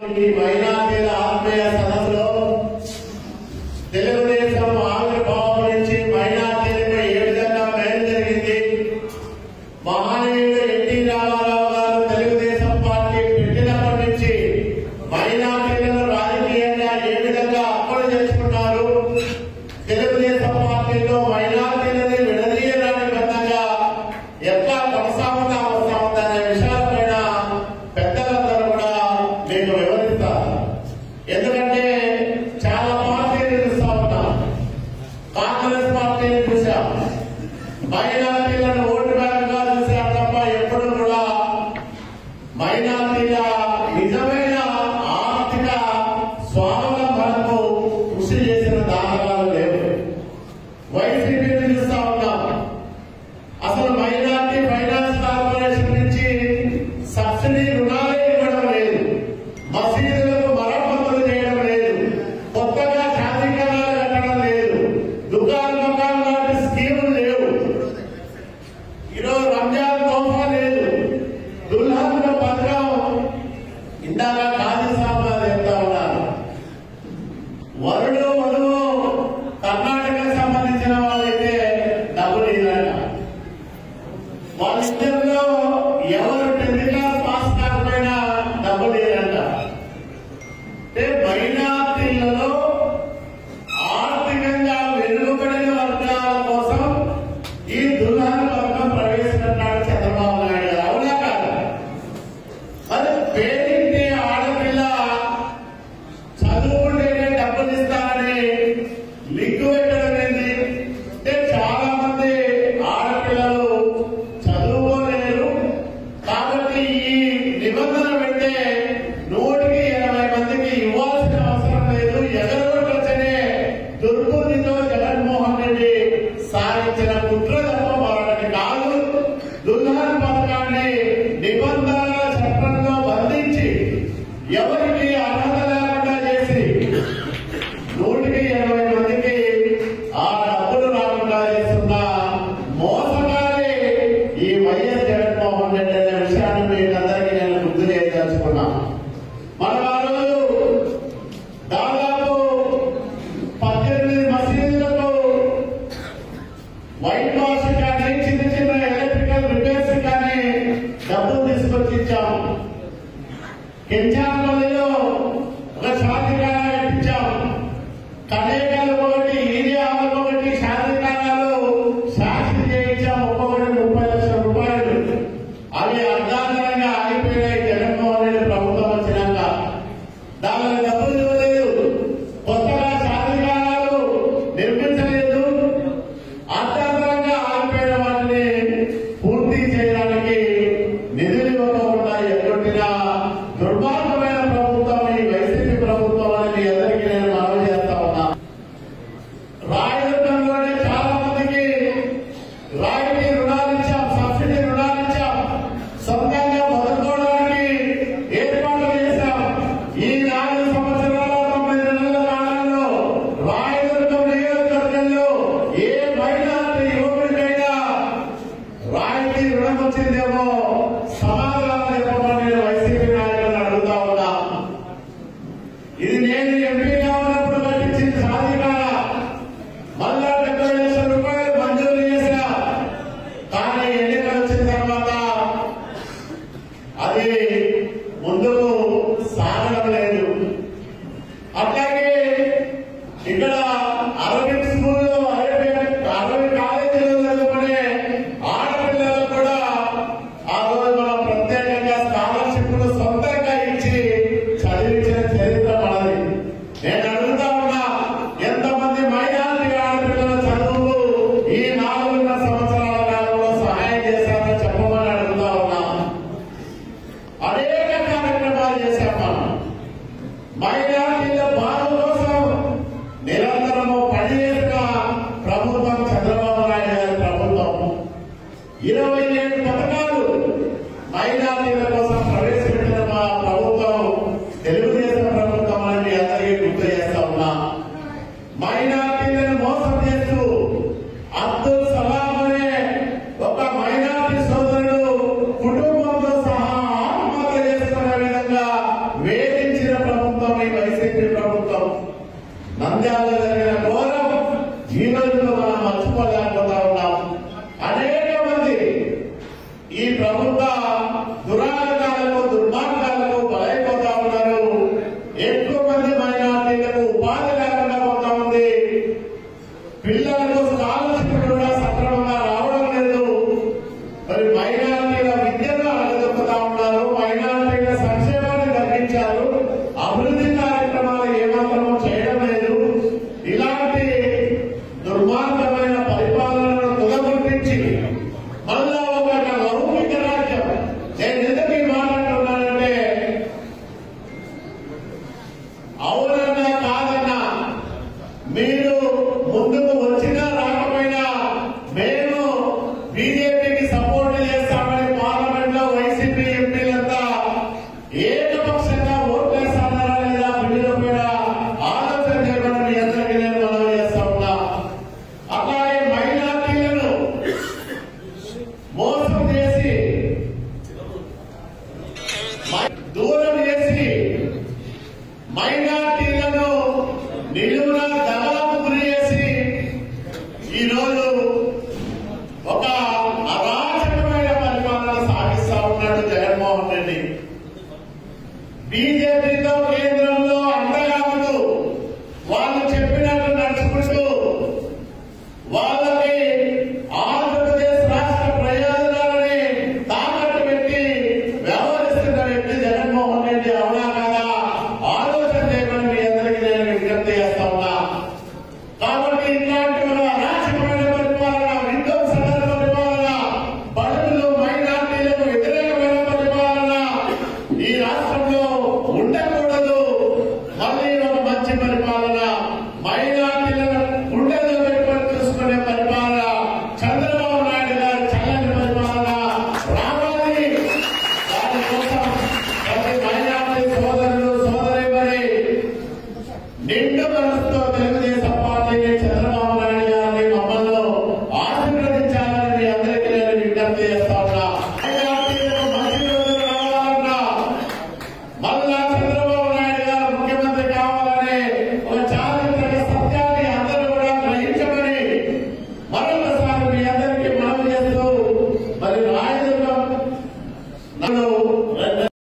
ఈ మైనారిటీల ఆత్మీయ సదస్సులో తెలుగుదేశం ఆవిర్భావం నుంచి మైనారిటీలపై ఏ విధంగా మేలు జరిగింది, మహానీయుడు ఎన్టీ రామారావు గారు తెలుగుదేశం పార్టీ పెట్టినప్పటి నుంచి మైనారిటీలను రాజకీయంగా ఏ విధంగా అప్పులు చేసుకున్నారు, తెలుగుదేశం పార్టీలో మైనారిటీలని విడదీయడానికి బద్దంగా ఎట్లా కొనసాగుతా వస్తామనే విషయాలపైన పెద్దలందరూ కూడా మీకు వివరిస్తారు. ఎందుకంటే చాలా పార్టీలు చూస్తా ఉన్నాం. కాంగ్రెస్ పార్టీని చూసాం, మైనారిటీలను ఓటు బ్యాంకుగా చూసాం తప్ప ఎప్పుడు కూడా మైనారిటీల నిజమైన ఆర్థిక స్వావలంబనకు కృషి చేసిన దాఖలాలు లేవు. వైసీపీని చూస్తా ఉన్నాం, అసలు మైనారిటీ ఫైనాన్స్ కార్పొరేషన్ నుంచి సబ్సిడీ రుణాలే ఇవ్వడం లేదు, మసీదులకు మరమ్మతులు చేయడం లేదు, కొత్తగా శాంతికరణాలు కట్టడం లేదు, దుకాణ మకాన్ లాంటి స్కీములు లేవు, ఈరోజు రంజాన్ తోఫా లేదు, దుల్హన్ల పథకం ఇందాక గాంధీ సాబ్ గారు చెప్తా ఉన్నారు. వరుడు వధువు కర్ణాటకకు సంబంధించిన వాళ్ళైతే డబ్బులు ఇవ్వాలంట. వాళ్ళిద్దరిలో ఎవరు 10th క్లాస్ పాస్ కాకపోయినా డబ్బులు ఇవ్వాలంట. అంటే మైనారిటీలలో ఆర్థికంగా వెనుకబడిన వర్గాల కోసం ఈ దుల్హన్ పథకం ప్రవేశపెట్టాడు చంద్రబాబు నాయుడు గారు. అవునా కాదు? అది పేరింటి ఆడపిల్ల చదువుకుంటేనే డబ్బులు ఇస్తారని లింకు పెట్టడం ఏంటి అంటే చాలా మంది ఆడపిల్లలు చదువుకోలేరు కాబట్టి ఈ నిబంధన పెడితే 180 మందికి ఇవ్వాల్సిన అవసరం లేదు. ఎగరగొట్టనే దుర్బుద్ధితో జగన్మోహన్ రెడ్డి సాధించిన కుట్ర తప్ప మరొకటి కాదు. దుల్హన్ పథకాన్ని నిబంధనల చట్టంలో బంధించి ఎవరికి అర్హత లేకుండా చేసి 180 మందికి ఆ డబ్బులు రాకుండా చేస్తున్న మోసగాలి ఈ వైఎస్ జగన్మోహన్ రెడ్డి అనే విషయాన్ని మీకందరికీ నేను గుర్తు చేయదలుచుకున్నా. మనం ఆ రోజు దాదాపు 18 మసీదులకు వైట్ వాష్ కానీ చిన్న చిన్న ఎలక్ట్రికల్ రిపేర్స్ కానీ డబ్బులు తీసుకొచ్చి ఇచ్చాం. కెంచాపల్లిలో ఒక శాంతికార ఇప్పించాం. కనేకాలు ఒకటి, ఈరియాలు ఒకటి శాంతికారాలు శాస్త్రి చేయించాం. ఒక్కొక్కటి 30 లక్షల రూపాయలు. అవి అర్ధాంతరంగా ఆగిపోయినాయి జగన్మోహన్ రెడ్డి ప్రభుత్వం వచ్చినాక. దానిలో డబ్బులు ఇవ్వలేదు, కొత్తగా శాంతికారాలు నిర్మించలేదు. అర్ధాంతరంగా ఆగిపోయిన వాటిని పూర్తి చేయడానికి నిధులు ఇవ్వకుండా ఎగ్గొట్టిన దుర్మార్గమైన ప్రభుత్వం ఈ వైసీపీ ప్రభుత్వం అని మీ అందరికీ నేను మనవి చేస్తా ఉన్నా. రాయదుర్గంలోనే చాలా మందికి రాయితీ రుణాలు ఇచ్చాం, సబ్సిడీ రుణాలు ఇచ్చాం, సొంతంగా బతుకోవడానికి ఏర్పాట్లు చేశాం. ఈ 4 సంవత్సరాల 9 నెలల కాలంలో రాయదుర్గం నియోజకవర్గంలో ఏ మైనారిటీ యువకుడికైనా రాయితీ రుణం వచ్చిందేమో సమాధానం చెప్పమని నేను వైసీపీ నాయకులను అడుగుతా ఉన్నా. ఇది నేను ఎంపీగా ఉన్నప్పుడు కట్టించింది సాధికార. మళ్ళా 70 లక్షల రూపాయలు మంజూరు చేశా. కానీ ఎన్నికలు వచ్చిన తర్వాత అది ముందుకు సాగడం లేదు. అట్లాగే ఇక్కడ అరబిక్ స్కూల్లో అరబిక్ కాలేజీలో చదువుకునే ఆడపిల్లలకు కూడా ఆ రోజు మనం ప్రత్యేకంగా స్కాలర్షిప్లు సొంతంగా ఇచ్చి చదివించిన చరిత్ర మనది. నేను అడుగుతా ఉన్నా, ఎంతమంది మైనారిటీ ఆడపిల్లల చదువుకు ఈ 4.5 సంవత్సరాల కాలంలో సహాయం చేశారని చెప్పమని అడుగుతా ఉన్నా. అనేక కార్యక్రమాలు చేశాం మనం. మైనారిటీల బాధ కోసం నిరంతరము పనిచేసిన ప్రభుత్వం చంద్రబాబు నాయుడు గారి ప్రభుత్వం. 27 పథకాలు మైనారిటీల కోసం ప్రవేశపెట్టిన మా ప్రభుత్వం తెలుగుదేశం ప్రభుత్వం అని మీ అందరికీ గుర్తు చేస్తా ఉన్నా. మైనారిటీలను మోసం చేస్తూ అబ్దుల్ సలాం అనే ఒక మైనారిటీ సోదరుడు కుటుంబంతో సహా ఆత్మహత్య చేసుకునే విధంగా వేధించిన ప్రభుత్వం ఈ వైసీపీ ప్రభుత్వం. నంద్యాల జరిగిన ఘోరం ఈ రోజులో మనం మర్చిపోలేకపోతా ఉన్నాం. అనేక మంది ఈ ప్రభుత్వ దురాగతాలకు దుర్మార్గాలకు బలైపోతా ఉన్నారు. ఎక్కువ మంది మైనార్టీలకు ఉపాధి లేకుండా పోతా ఉంది. పిల్లలకు స్కాలర్షిప్ కూడా సక్రమంగా రావడం లేదు. మరి మైనార్టీల విద్యను అడగదొక్కుతా ఉన్నారు. మైనార్టీల సంక్షేమాన్ని తగ్గించారు. అభివృద్ధి కార్యక్రమాలు ఏమాత్రం చేయడం లేదు. ఇలాంటి దుర్మార్గమైన పరిపాలనను తుదముట్టించి మళ్ళా ఒక లౌకిక రాజ్యం. నేను ఎందుకు ఈ మాట్లాడుతున్నానంటే అవునన్నా కాదన్నా మీరు ముందుకు వచ్చినా రాకపోయినా మేము బీజేపీకి సపోర్ట్ చేస్తామని పార్లమెంట్ లో వైసీపీ ఎంపీలంతా ఏకపక్షంగా ఓట్లేస్తారా లేదా బిల్లుల మీద ఆలోచన చేయడం మీ అందరికీ నేను మనం చేస్తా ఉన్నా. అట్లాగే మైనార్టీలను మోసం చేసి దూరం చేసి మైనార్టీలను నిలువున దళాలకు గురి చేసి ఈరోజు ఒక అరాచకమైన పరిపాలన సాగిస్తా ఉన్నాడు జగన్మోహన్ రెడ్డి. బీజేపీతో కేంద్రంలో అండగాముతూ వాళ్ళు చెప్పినట్టు నడుచుకుంటూ వాళ్ళకి ఆంధ్రప్రదేశ్ రాష్ట్ర ప్రయోజనాలని తాకట్టు పెట్టి వ్యవహరిస్తున్న వ్యక్తి జగన్మోహన్ రెడ్డి. అవునా కదా ఆలోచన చేయమని మీ అందరికీ నేను విజ్ఞప్తి చేస్తా ఉన్నా. కాబట్టి ఇట్లాంటి అరాచకమైన పరిపాలన, విధ్వంసకర పరిపాలన, బడుగులు మైనార్టీలకు వ్యతిరేకమైన పరిపాలన ఈ రాష్ట్రంలో ఉండకూడదు. మళ్ళీ ఒక మంచి పరిపాలన, మైనార్టీలను